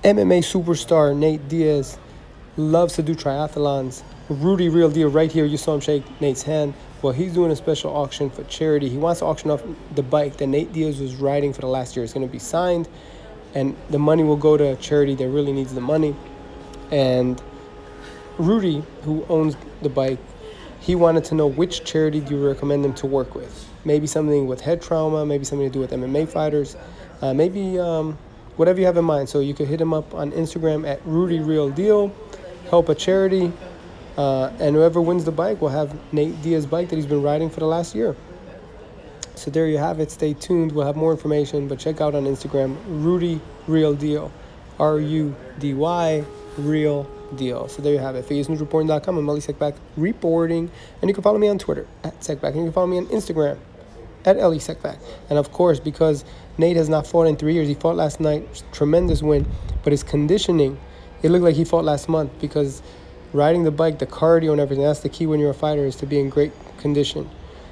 MMA superstar Nate Diaz loves to do triathlons. Rudy Real Deal right here. You saw him shake Nate's hand. Well, he's doing a special auction for charity. He wants to auction off the bike that Nate Diaz was riding for the last year. It's going to be signed, and the money will go to a charity that really needs the money. And Rudy, who owns the bike, he wanted to know which charity do you recommend him to work with. Maybe something with head trauma, maybe something to do with MMA fighters, maybe whatever you have in mind. So you could hit him up on Instagram at Rudy Real Deal, help a charity, and whoever wins the bike will have Nate Diaz's bike that he's been riding for the last year. So there you have it. Stay tuned. We'll have more information, but check out on Instagram, Rudy Real Deal, RUDY Real Deal. So there you have it. FaceNewsReporting.com. I'm Ellie Seckbach reporting, and you can follow me on Twitter at Seckbach, and you can follow me on Instagram at Ellie Seckbach. And of course, because Nate has not fought in 3 years, he fought last night, tremendous win, but his conditioning, it looked like he fought last month, because riding the bike, the cardio and everything, that's the key when you're a fighter, is to be in great condition.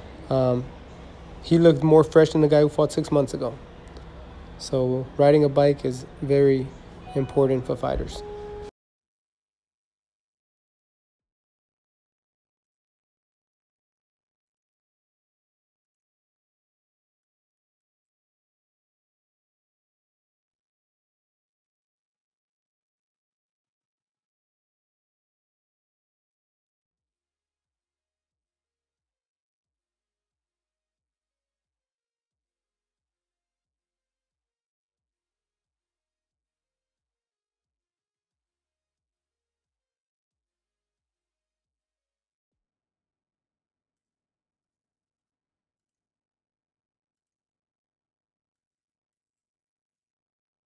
He looked more fresh than the guy who fought 6 months ago. So riding a bike is very important for fighters.